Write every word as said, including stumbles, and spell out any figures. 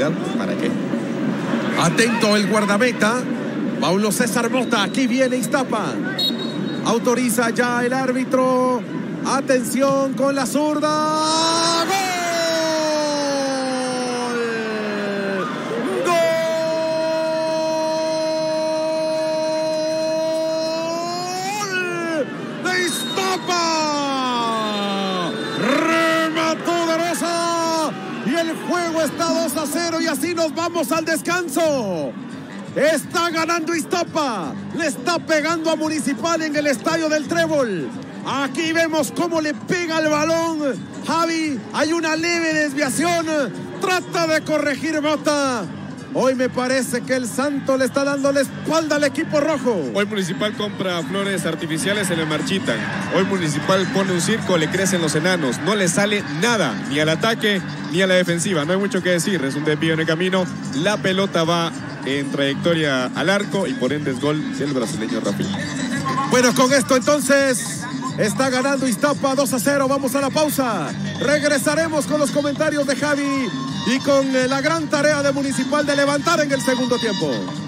realidad, ¿para qué? Atento el guardameta. Paulo César Mota, aquí viene Iztapa. Autoriza ya el árbitro. Atención con la zurda. ¡Gol! ¡Gol! ¡De Iztapa! ¡Remató de Rosa! Y el juego está dos a cero y así nos vamos al descanso. Está ganando Iztapa. Le está pegando a Municipal en el estadio del Trébol. Aquí vemos cómo le pega el balón. Javi, hay una leve desviación. Trata de corregir Mota. Hoy me parece que el Santo le está dando la espalda al equipo rojo. Hoy Municipal compra flores artificiales, se le marchitan. Hoy Municipal pone un circo, le crecen los enanos. No le sale nada, ni al ataque, ni a la defensiva. No hay mucho que decir, es un desvío en el camino. La pelota va en trayectoria al arco y por ende es gol del brasileño Rafinha. Bueno, con esto entonces está ganando Iztapa dos a cero. Vamos a la pausa. Regresaremos con los comentarios de Javi y con la gran tarea de Municipal de levantar en el segundo tiempo.